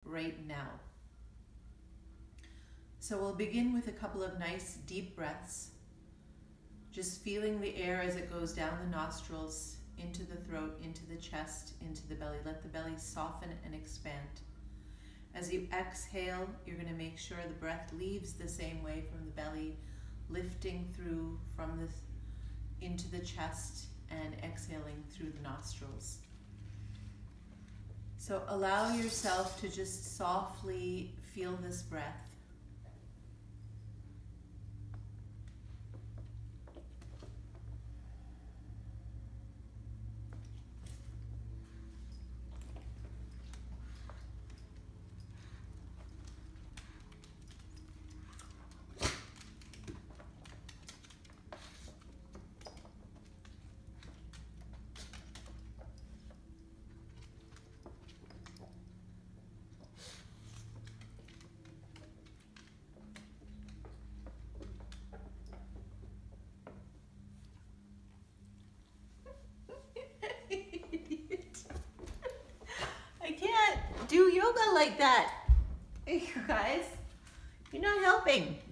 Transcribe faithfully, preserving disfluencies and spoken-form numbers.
right now. So we'll begin with a couple of nice deep breaths, just feeling the air as it goes down the nostrils, into the throat, into the chest, into the belly. Let the belly soften and expand. As you exhale, you're going to make sure the breath leaves the same way from the belly, lifting through from the into the chest and exhaling through the nostrils. So allow yourself to just softly feel this breath. Do yoga like that. You guys, you're not helping.